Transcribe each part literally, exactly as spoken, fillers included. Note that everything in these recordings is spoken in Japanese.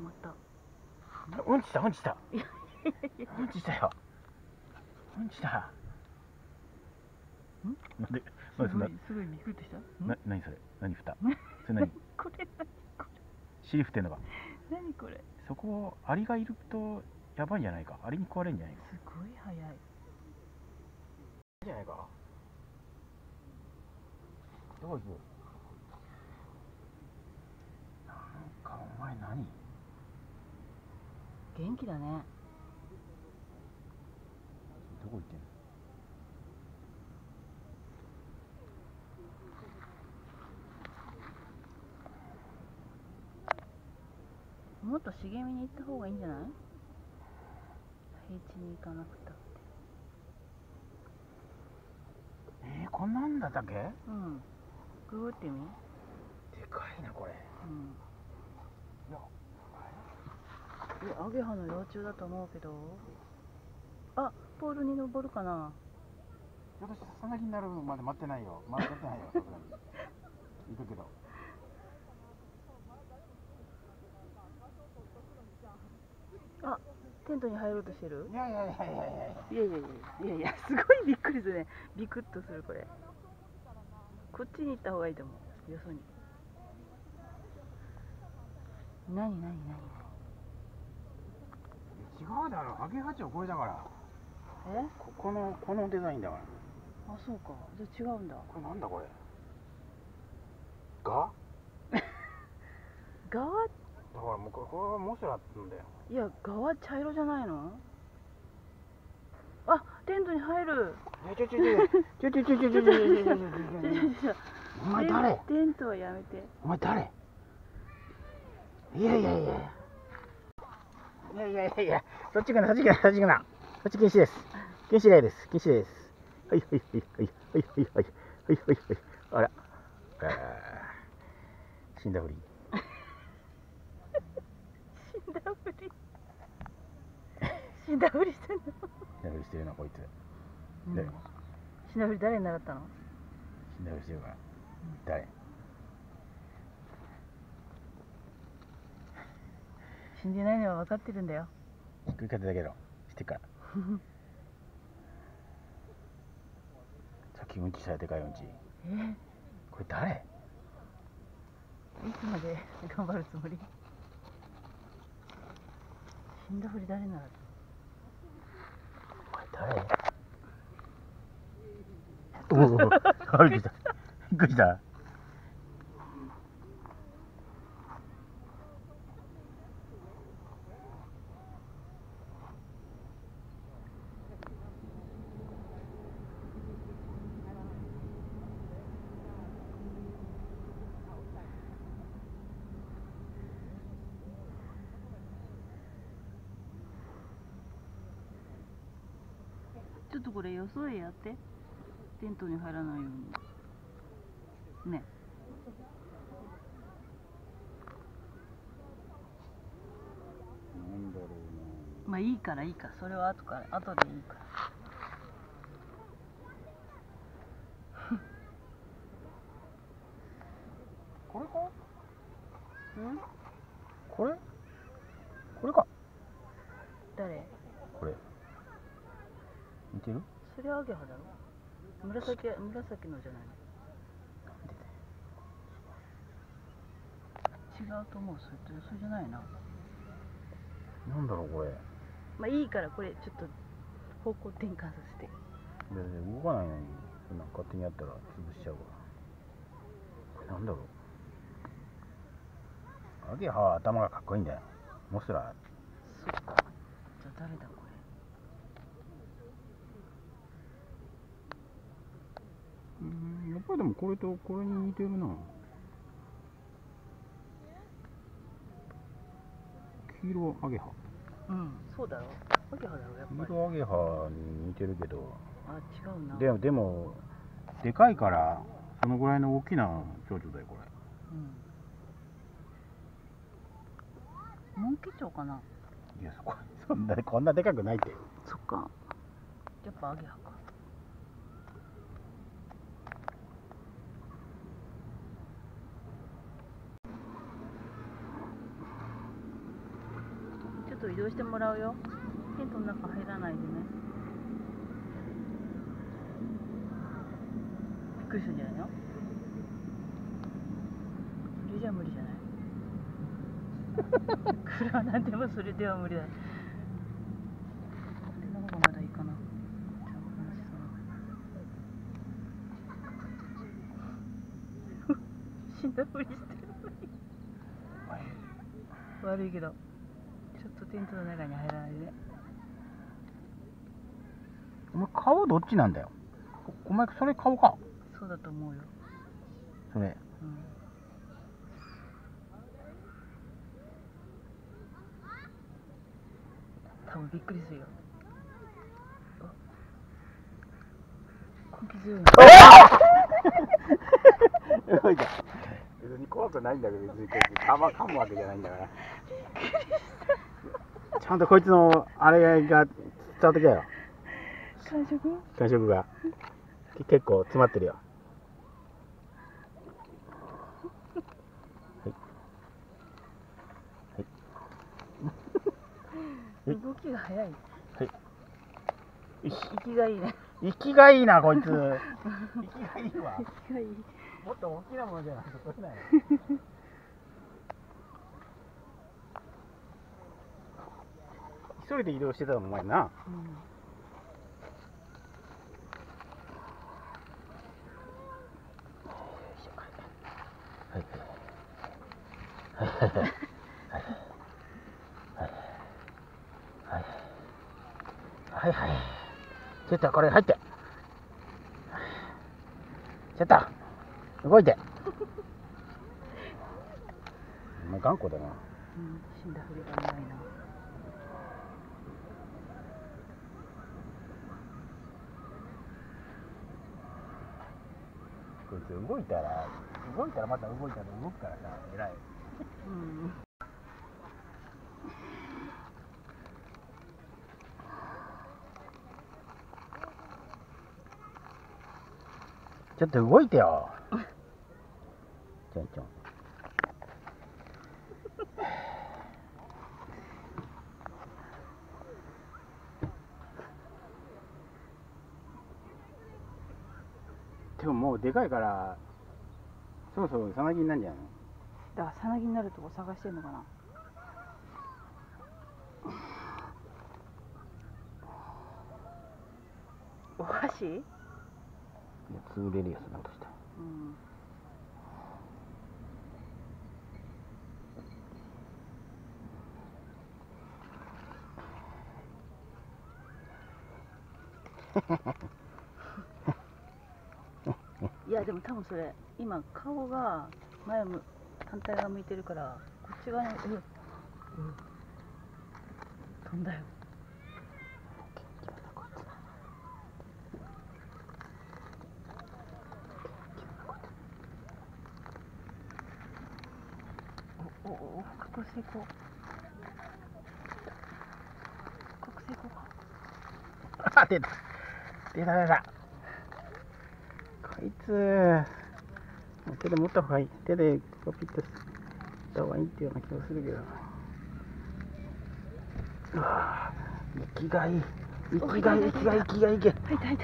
まった。 うんちしたうんちしたうんちしたよ。うんちした。 んなんで、 すごいすごいびっくりした。 な、なにそれ、何ふたそれ何これ何これ尻振ってんのか。 何これ。 そこアリがいるとやばいんじゃないか。アリに食われるんじゃないか。 すごい早いじゃないか。どこ行く。なんかお前何元気だね。 どこ行ってんの。 もっと茂みに行った方がいいんじゃない。平地に行かなくたって。 えー、こんなんだったっけ。 うん。ググってみ。 でかいなこれ。 うん。いや、アゲハの幼虫だと思うけど。あ、ポールに登るかな。 私そんな気になるまで待ってないよ。まだ待ってないよ。さすがに。行くけど。 あ、テントに入ろうとしてる。 いやいやいやいやいやいやいやいやいやいやいや、すごいびっくりするね。ビクッとするこれ。こっちに行った方がいいと思う。よそに。なになになに。 違うだろ。アゲハチョウこれだから。 え？ ここのこのデザインだから。 あ、そうか。じゃあ違うんだ。 これなんだこれ。ガ？ ガはだからもうこれこれはモスラって言うんだよ。 いや、ガは茶色じゃないの？あ、テントに入る。 ちょちょちょちょちょちょちょちょちょちょちょちょちょ。お前誰？ テントはやめて。 お前誰？いやいやいやいやいやいやいや、そっちかなそっちかなそっちかな。そっち禁止です。禁止令です。禁止令です。はいはいはいはいはいはいはいはいはいはい。あら、あら、死んだふり。 死んだふり。死んだふりしてんの。 死んだふりしてるなこいつ。 うん、 誰？ 死んだふり誰に習ったの？ 死んだふりしてるから。誰？ 死んでないのは分かってるんだよ。 低い方だけど知ってっから。さっきうんちしたらでかいうんち。 え？ これ誰？ いつまで頑張るつもり？死んだふり誰なら？ これ誰？おお、びっくりした。びっくりした。 ちょっとこれよそへやって。テントに入らないようにね。 なんだろうな。 まあいいからいいから、それは後から後でいいから。 これか？ うん？ これ？これか？ 誰？ これ。似てる？ それアゲハだろ。紫紫のじゃないの？違うと思う。それとそれじゃないな。 なんだろうこれ。 まあいいから、これちょっと方向転換させて。 で動かないのにそんな勝手にやったら潰しちゃうわ。これなんだろう。アゲハは頭がかっこいいんだよ。モスラ。 そっか。じゃあ誰だこれ。 うん、やっぱりでもこれとこれに似てるな。黄色アゲハ。 うん、そうだろ。アゲハだろやっぱり。 黄色アゲハに似てるけど。 あ、違うな。 でもでもでかいからそのぐらいの大きな蝶々だよこれ。 うん。モンキチョウかな。 いやそこそんなこんなでかくないって。 そっか。やっぱアゲハか。 と移動してもらうよ。テントの中入らないでね。びっくりするんじゃないの？それじゃ無理じゃない？これは何でもそれでは無理だ。これの方がまだいいかな。じゃあ楽しそう。死んだふりしてるのに。悪いけど、ちょっとテントの中に入らないで。 お前顔どっちなんだよ。お前それ顔か。 そうだと思うよ。 それ。 うん。多分びっくりするよ。根気強いな。 動いた。別に怖くないんだけど、別にこいつ噛ま噛むわけじゃないんだから。ちゃんとこいつのあれが伝わってきたよ。 感触？ 感触が結構詰まってるよ。はい。 動きが早い。 はい。 息がいいね。 息がいいなこいつ。息がいいわ。 息がいい。 もっと大きなものじゃないと取れない。急いで移動してたのお前な。うん、はいはいはいはいはいはいはい。ちょっとこれ入って。ちょっと動いて。お前頑固だな。 うん、死んだふりがうまいな。 こいつ動いたら動いたらまた動いたら動くからさ、偉い。うん。ちょっと動いてよ。ちょんちょん。でももうでかいからそろそろさなぎになるんじゃないの？ だからさなぎになるとこ探してんのかな。お箸？いや潰れるよ、そんなことしたら。うん。 いやでも多分それ今顔が前む反対側向いてるからこっち側に、うんうん、飛んだよ。おおお、捕獲成功。捕獲成功か。 あ、出た出た出た。こいつ手で持った方がいい。手でこうピッとした方がいいっていうような気がするけど。うわぁ、息がいい。息がいい、息がいい、息がいい。 入った入った。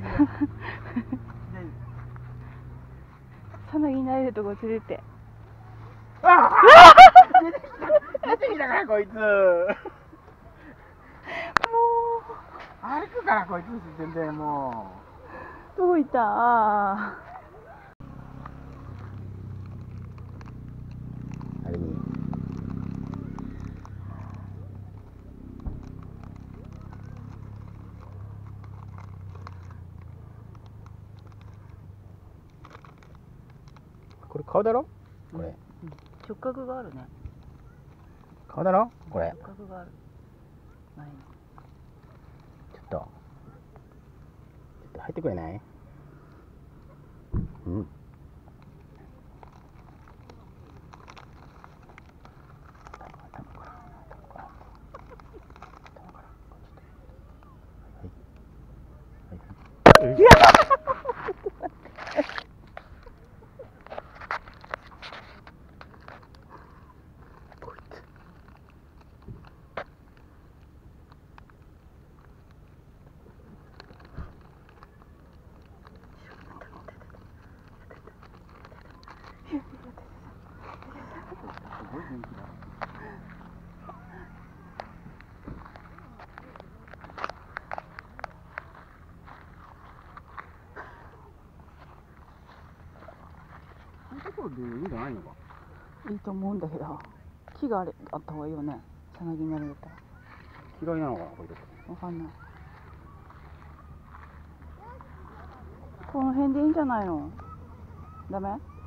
さなぎになれるとこ連れて。 ああ出てきたからこいつ。もう歩くからこいつ全然もう。どこ行った？ああれにこれ顔だろこれ、 うん、直角があるね。 顔だろこれ。 直角がある。ないの。 ちょっとちょっと入ってくれない？うん。いやこいつこでいいんじゃないのか。 いいと思うんだけど、木があれあった方がいいよね。さなぎになるんだったら。 嫌いなのかな、こういうとこ。 わかんない。この辺でいいんじゃないの？ダメ？